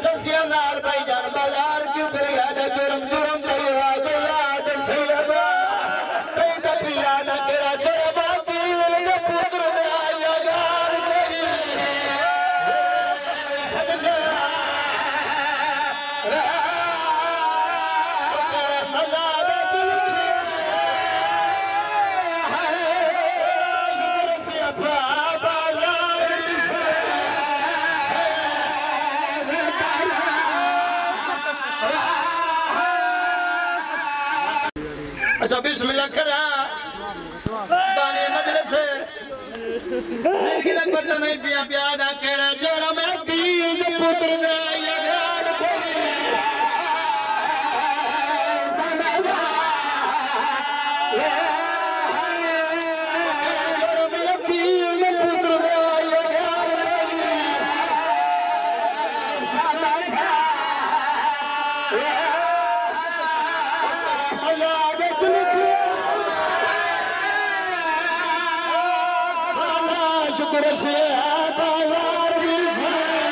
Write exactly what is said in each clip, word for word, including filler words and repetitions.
रसिया नाल भाई जान बाजार क्यों कर याद जुर्म जुर्म पे याद याद सैयदा कई कभी याद तेरा जुर्म की ने पुत्र में आया गाल करी सदका मजा बचल है रसिया बाबा अच्छा बिस्मिल्लाह करा दाने मजलिस लेकिन पता नहीं पिया पिया दा केड़ा जोरा मैं पीर दे पुत्र ने ये गाल कोई समझा जोरा मैं पीर दे पुत्र ने ये गाल समझा शुक्र से बाजार भी से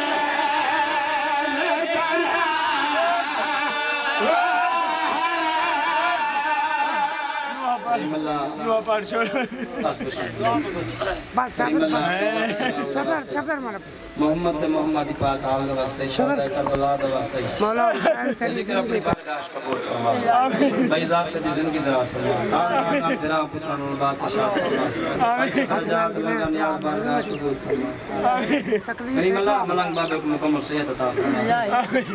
मोहम्मद मोहम्मद पाक आल के वास्ते शहदा करबला के वास्ते मौला जिक्र अपनी बर्दाश्त कबूल फरमा भाई ज़ात की जिंदगी दराज फरमा आमीन तेरा पुत्र नूर बात शाद फरमा आमीन हजात लंगा नियाज बर्दाश्त कबूल फरमा आमीन करीम अल्लाह मलंग बाबे को मुकम्मल सेहत अता फरमा आमीन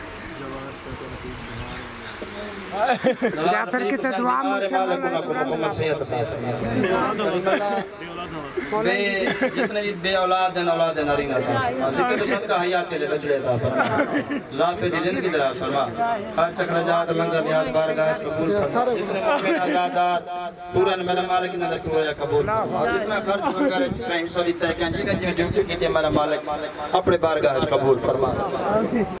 जाफर की तो दुआ मुकम्मल सेहत अता फरमा बे जितने भी बे औलाद हैं औलाद नरीना जिक्र सदका हयात ले बचड़े था फरमा ज़ाफ़े दी जिंदगी दराज फरमा हर चक्र जात लंगर नियाज बारगाह कबूल फरमा जितने मोमिन आजादात पूरा मेरा मालिक ने पूरा कबूल फरमा जितना खर्च वगैरह जितना हिस्सा लेता है कि जिन्हें जिन्हें जो चुकी थी हमारा मालिक अपने बारगाह कबूल फरमा।